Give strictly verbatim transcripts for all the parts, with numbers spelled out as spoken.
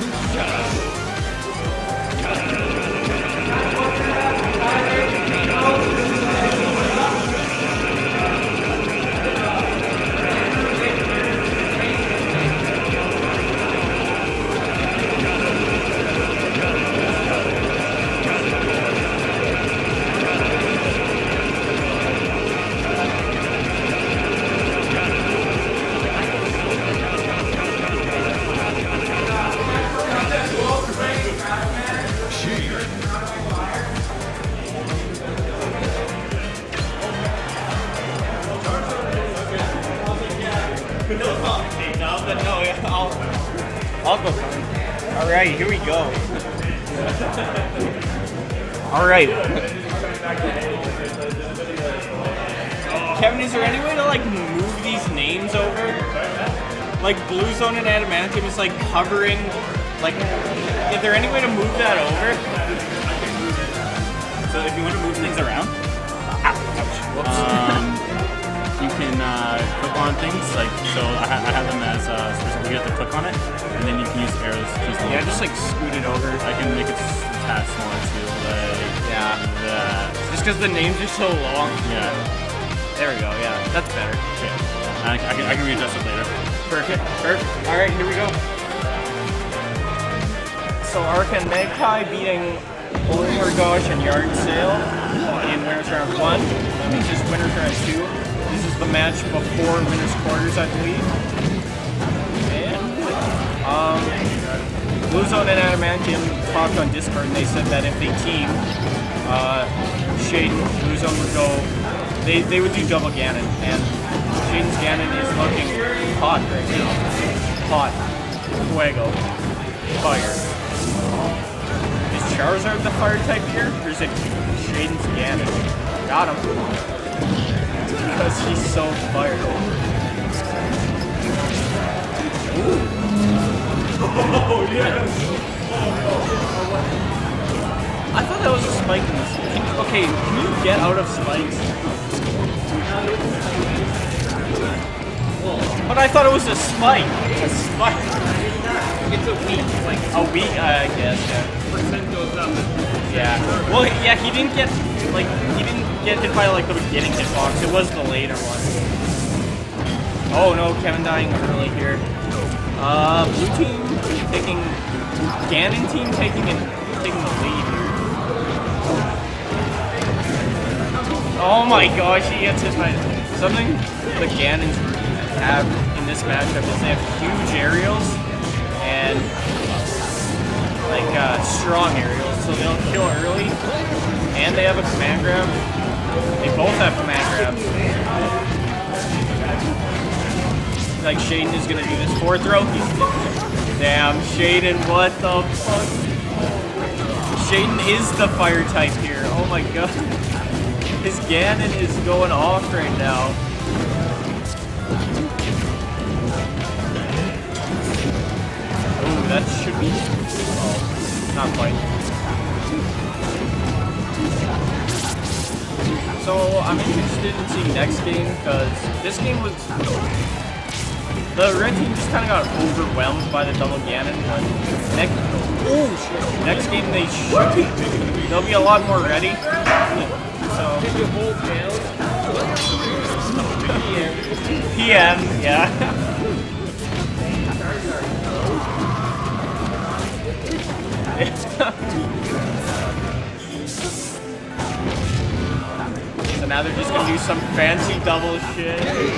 I'll go. All right, here we go. All right. Kevin, is there any way to like move these names over? Like Blue Zone and Adamantium is like hovering. Like, is there any way to move that over? So if you want to move things around, um, you can uh, click on things. Like, so I, ha I have them as uh, specific. You have to click on it, and then you can use arrows to choose. Yeah, just like scoot it over. I can make it attach smaller too, like yeah. that. Just because the names are so long. Yeah. There we go. Yeah, that's better. Okay. I, I can I can readjust it later. Perfect. Perfect. All right, here we go. So Arcan Magpie beating Olmorgosh and Yard Sale in winners round one. That means this winners round two. This is the match before winners quarters, I believe. And um, Blue Zone and Adamantium talked on Discord, and they said that if they team, uh, Shaden, Blue Zone would go. They they would do double Ganon, and Shaden's Ganon is looking hot right now. Hot. Fuego. Fire. Is Charizard the fire type here? Or is it Shaden's Ganon? Got him. Because he's so fired. Ooh. Oh, yes! I thought that was a spike in this. Okay, can you get out of spikes? But I thought it was a spike. A spike. It's a weak, like a weak, uh, I guess. Yeah. Percent goes up. Yeah. Well, yeah, he didn't get like he didn't get hit by like the beginning hitbox. It was the later one. Oh no, Kevin dying early here. Uh, blue team taking Ganon team taking it taking the lead here. Oh my gosh, he gets hit by something. The Ganons have in this matchup is they have huge aerials. And like uh, strong aerials, so they'll kill early, and they have a command grab. They both have command grabs. Like Shaden is gonna do this fourth throw. He's damn Shaden, what the fuck? Shaden is the fire type here. Oh my god, his Ganon is going off right now. That should be. Oh, not quite. So I'm interested in seeing next game because this game was. The red team just kind of got overwhelmed by the double Ganon. But next, oh shit! Next game they should be. They'll be a lot more ready. So. P M, yeah. So now they're just gonna do some fancy double shit.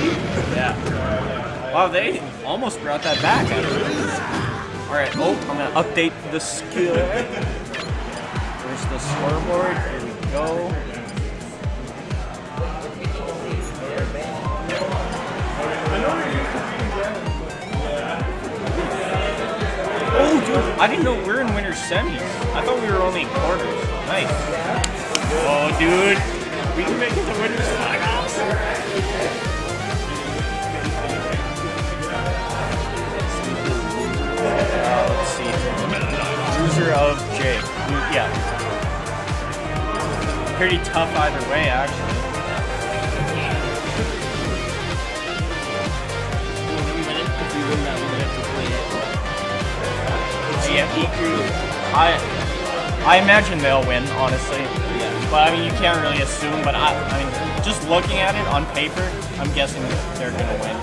Yeah. Wow, they almost brought that back. Alright, oh, I'm gonna update the skill. There's the scoreboard. Here we go. Oh, dude, I didn't know we're in winter semis. I thought we were only in quarters. Nice. Oh, dude, we can make it to winter semis. Uh, let's see. Loser of Jay. Yeah. Pretty tough either way, actually. If we win that, we have to play it. Yeah. M P Crew, I I imagine they'll win, honestly. Yeah. But I mean, you can't really assume. But I, I mean, just looking at it on paper, I'm guessing they're gonna win.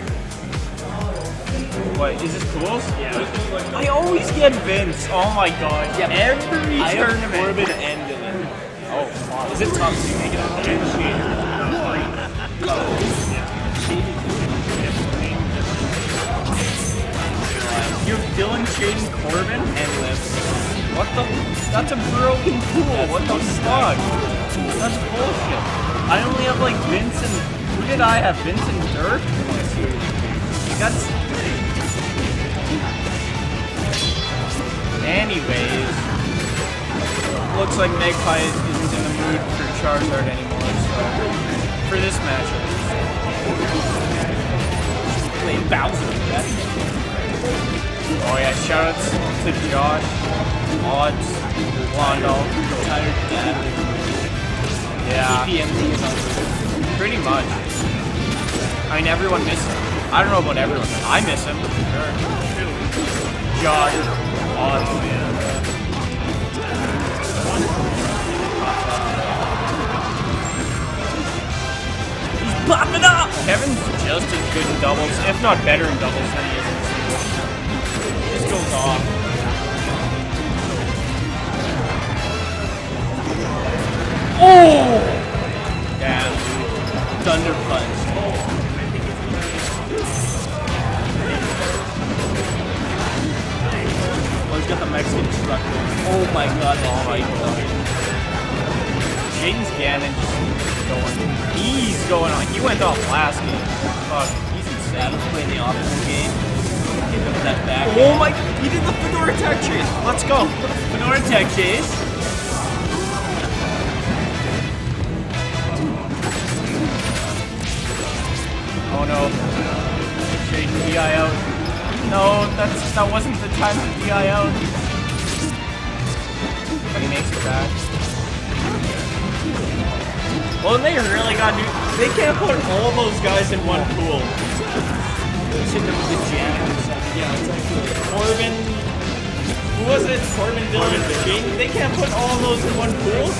What is this Pools? Yeah. I always get Vince. Oh my god. Yeah. Every I have tournament. Corbin and Dylan. Oh fuck. Is it top two make it out? You have Dylan, Shaden, Corbin, And Liv. what the? That's a broken pool. What the fuck? That's bullshit. I only have like Vince and who did I have? Vince and Dirk? That's. Anyways, looks like Magpie isn't in the mood for Charizard anymore. So for this match, at least. Play Bowser. That's Oh yeah, shoutouts to Josh, Odds, Londo. Tired dad. Yeah, P M D is on. pretty much. I mean, everyone misses him. I don't know about everyone, but I miss him. Sure. Josh, Odds, man. He's popping up! Kevin's just as good in doubles, if not better in doubles than he is in singles. This goes off. Oh! Damn, dude. Thunder Punch. Oh, he's got the Mexican truck. Oh my god, oh my god. Jaden's Ganon just going. He's going on. He went off last game. Fuck, he's insane. Adam's playing the optimal game. Give him that back. Oh my, he did the Fedora Tech chase. Let's go. Fedora Tech chase. Oh no. Shaden D I out. No, that's that wasn't the time to D I out. But he makes it back. Well, they really got new. They can't put all those guys in one pool. Hit them with the janitors. Yeah, it's actually Corbin, who was it? Corbin, Dylan, Shaden. They can't put all those in one pool.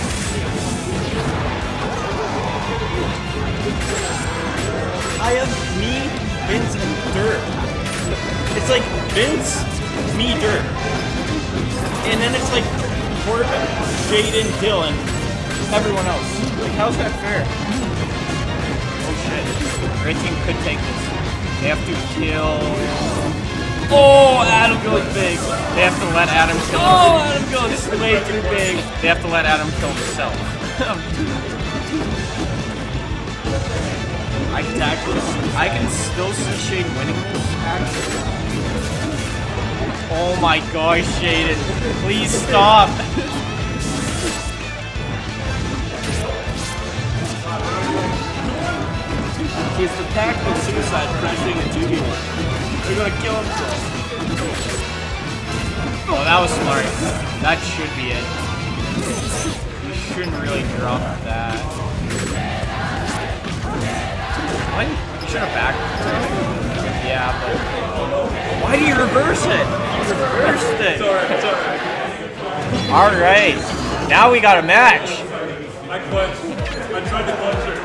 I have me, Vince, and Dirk. It's like Vince, me, Dirk. And then it's like Corbin, Shaden, Dylan, everyone else. Like, how's that fair? Oh shit. Red team could take this. They have to kill... Oh, Adam goes big. They have to let Adam kill Oh, him. Adam goes way too big. They have to let Adam kill himself. I can actually, I can still see Shaden winning this, actually. Oh my gosh, Shaden. Please stop. He's the tactical suicide pressuring a two v one. They're gonna kill himself. Oh, that was smart. That should be it. You shouldn't really drop that. Why? You should have backed. Yeah, but why do you reverse it? You reversed it. Sorry, sorry. All right, now we got a match. I clutched. I tried to clutch her.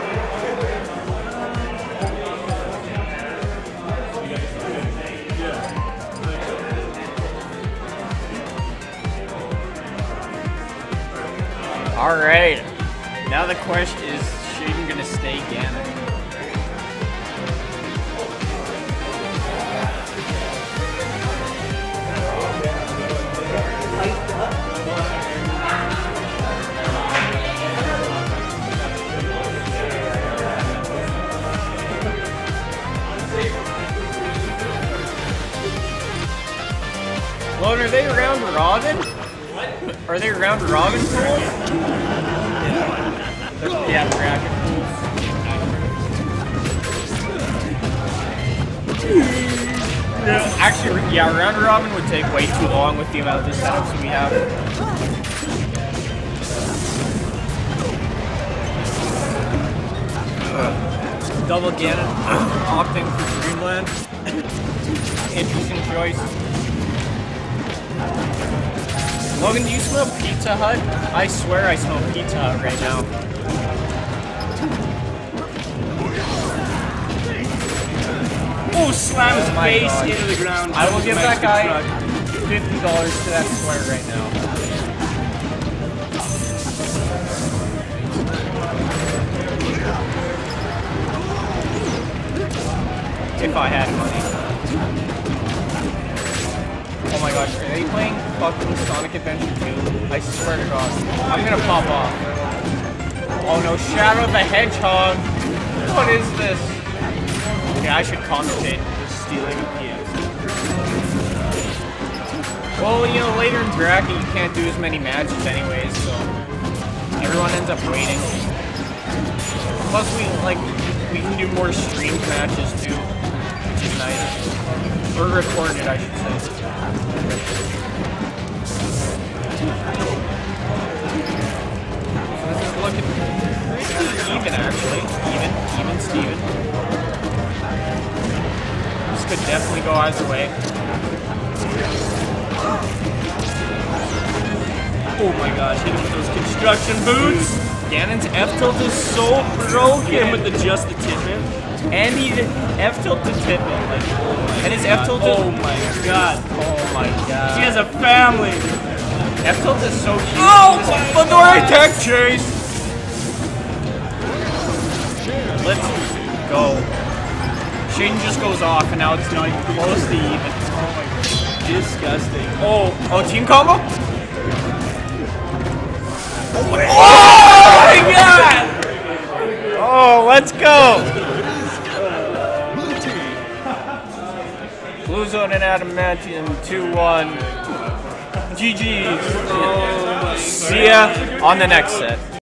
All right. Now the question is, Shaden gonna stay Ganon? Well, are they around Robin? What? Are they around Robin pools? Yeah. Yeah, bracket pools. Yeah, actually, yeah, round robin would take way too long with the amount of setups we have. Double Ganon, opting for Dreamland. Interesting choice. Logan, do you smell Pizza Hut? I swear I smell Pizza Hut right now. Oh, slam his Oh my face God. into the ground. I will give that Mexican guy truck. fifty dollars to that swear right now. If I had money. Oh my gosh, are they playing fucking Sonic Adventure two? I swear to God. I'm gonna pop off. Oh no, Shadow the Hedgehog! What is this? Yeah, I should commentate. Just stealing a P S. Well, you know, later in bracket you can't do as many matches anyways, so everyone ends up waiting. Plus we, like, we can do more streamed matches too, which is nice. Or recorded, I should say. So this is looking pretty even, actually. Even, even Steven. This could definitely go either way. Oh my gosh, hit him with those construction boots. Ganon's F-tilt is so broken. Hit him with the just the tip man. And he F-tilt to tip it. Like, and his F-tilt is... Oh my god. Oh my god. He has a family. F-tilt is so cute. Oh my Fedora tech chase! Let's go. Shaden just goes off and now it's not even close to even. Oh my god. Disgusting. Oh, oh, team combo? Oh my god! Oh, let's go! Blue Zone and Adamantium two one. G G. Oh my See ya on the next set.